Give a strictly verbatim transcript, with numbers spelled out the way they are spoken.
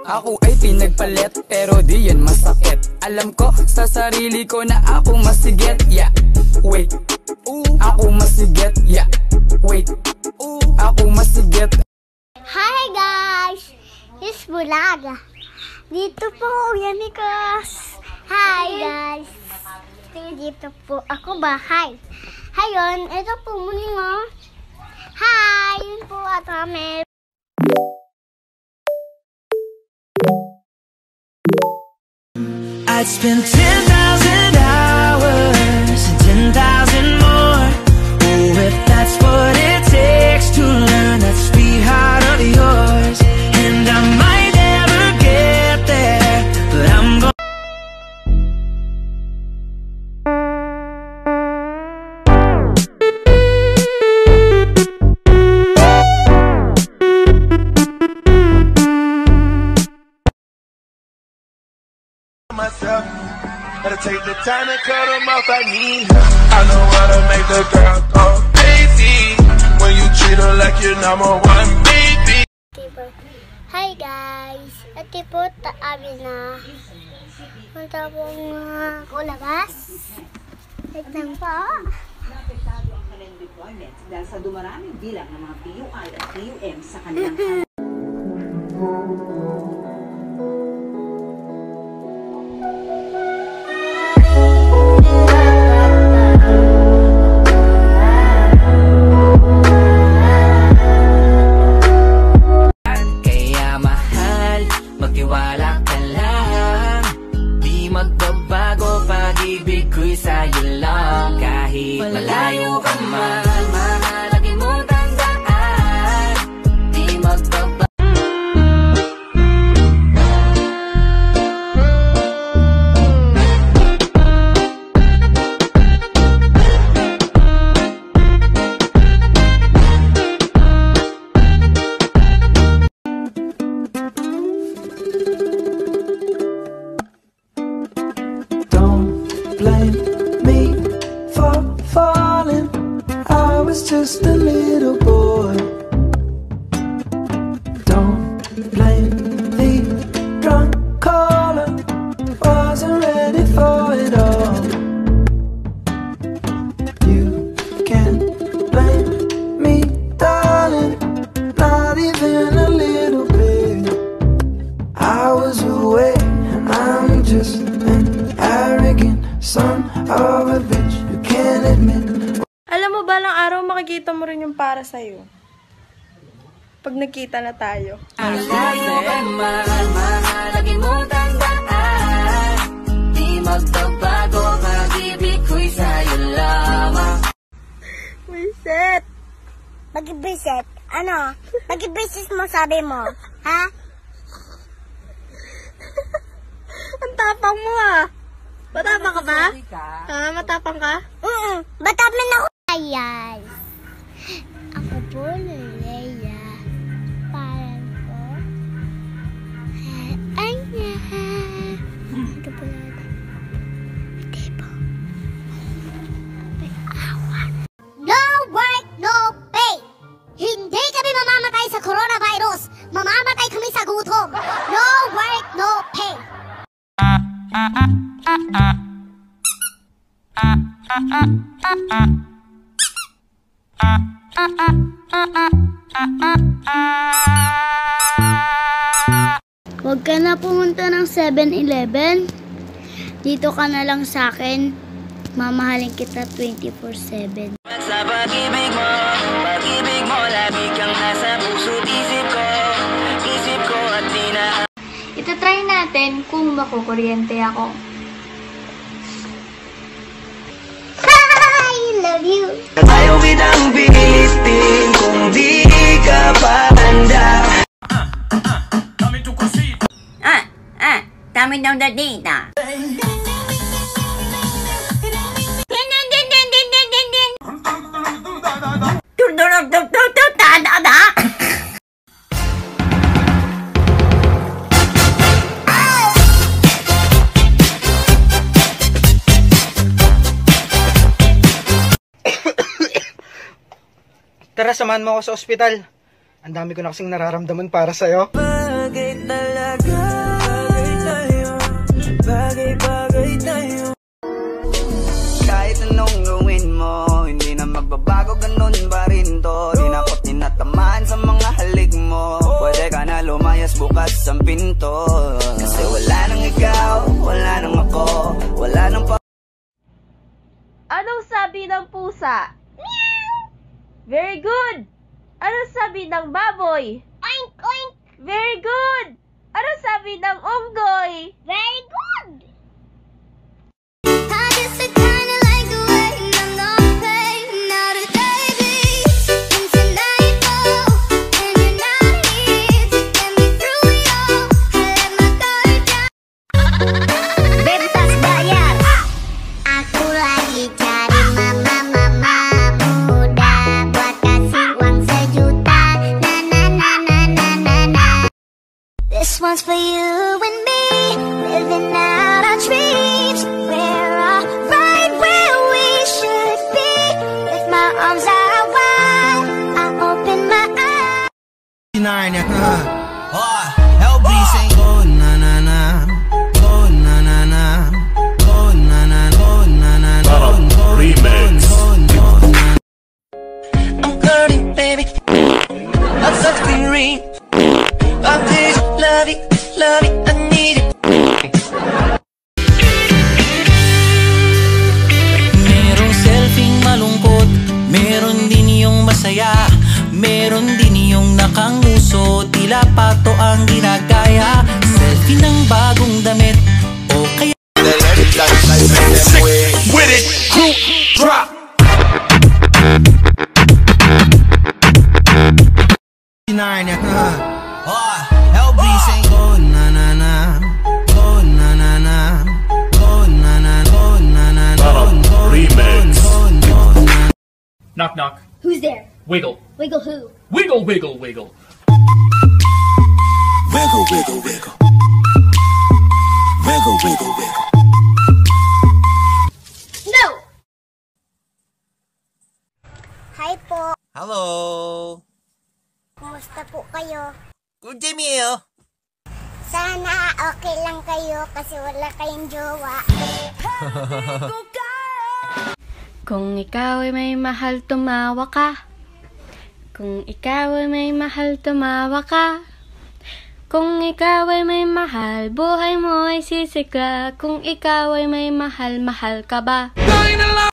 Ako ay pinagpalit pero di yan masakit. Alam ko sa sarili ko na ako masigit. Yeah, wait, ako masigit. Yeah, wait, ako masigit. Hi guys, it's Bulaga. Dito po yan Nikos. Hi guys. Dito po ako bahay. Hayon, ito po muli mo. Hi, yun po at kami. I'd spend ten thousand hours and ten thousand more. Oh, if that's what it takes to learn that sweetheart of yours. And I might never get there, but I'm gonna. Myself, gotta take the time to cut them off. I need her. I know how to make the girl go crazy when you treat her like your number one baby. Hi guys, ito po taabi na. Punta pong uh, kulabas. Wait lang po. Napektado ang kanilang deployments dahil sa dumaraming bilang ng mga P U I at P U M sa kanilang magtiwala ka lang, di magbabago pag-ibig ko'y sa'yo lang. Kahit malayo ka man, mahalagin mo tandaan, di magbabago. Blame me for falling. I was just a little boy. Don't blame the drunk caller. Wasn't ready for it all. You can't blame me, darling. Not even a little bit. I was away. I'm just an arrogant son of a bitch who can't admit. Alam mo ba, lang araw makikita mo rin yung para sa'yo. Pag nagkita na tayo. Malayo ka man, mahalagin mo tandaan, di magbabago pag-ibig ko'y sa'yo lamang. Reset! Mag-reset? Ano? Mag-reset mo sabi mo? Ha? Ang tapang mo ah! Matapang ka ba? Ha? Matapang ka? Mm-mm. Matapang ako. Ayay. Ako po, Leia. Parang ko. Ay, na. Ito po natin. Hindi po. May awan. No work, no pay. Hindi kami mamamatay sa coronavirus. Mamamatay kami sa gutom. No work, no pay. Huwag ka na pumunta ng seven eleven. Dito ka na lang sa akin. Mamahalin kita twenty-four seven. Sa pag-ibig mo, pag-ibig mo, lagi kang nasa puso't isip ko, isip ko at di na. Itatry natin kung makukuryente ako. I love you. Tayo kitang pilitin kung di ka pa handa. Ah, ah, dami daw na data. Tara, samahan mo ako sa ospital. Ang dami ko na kasing nararamdaman para sa'yo. Bagay talaga. Bagay tayo, bagay-bagay tayo. Kahit anong gawin mo, hindi na magbabago, ganun pa rin to. Di na ako tinatamaan sa mga halik mo. Pwede ka na lumayas, bukas ang pinto. Kasi wala nang ikaw, wala nang ako, wala nang pa... Anong sabi ng pusa? Meow! Very good! Anong sabi ng baboy? Oink, oink. Very good! Anong sabi ng unggoy? Very good. I guess I kinda like the way I'm not paying out of baby. Into nightfall, and you're not here to get me through it all. I let my guard down. Bebas bayar. Aku lagi cari mama-mama muda buat kasih uang sejuta. Na na na na na na na. This one's for you and me, living out our dreams. We're all right where we should be. With my arms out wide, I open my eyes. Narnia, huh? Oh, L B saying go na na na, go na na na, go na na, go na na, go go remix. I'm burning, baby. I'm such a ring. I'm busy, love it, love it, I need it. Merong selfie malungkot, meron din yung masaya, meron din yung nakanguso, tila pato ang ginagaya. Selfie ng bagong damit, o kaya With it, group drop. Narnia, huh? Oh, L B saying go na na na, go na na na, go na na, go na na, go go remix. Knock knock. Who's there? Wiggle. Wiggle who? Wiggle wiggle wiggle. Wiggle wiggle wiggle. Wiggle wiggle wiggle. No! Hi po. Hello. Kumusta po kayo? Good day, Mio. Sana okay lang kayo kasi wala kayong jowa. Kung ikaw ay may mahal, tumawa ka. Kung ikaw ay may mahal, tumawa ka. Kung ikaw ay may mahal, buhay mo ay sisigla. Kung ikaw ay may mahal, mahal ka ba? Lying alive.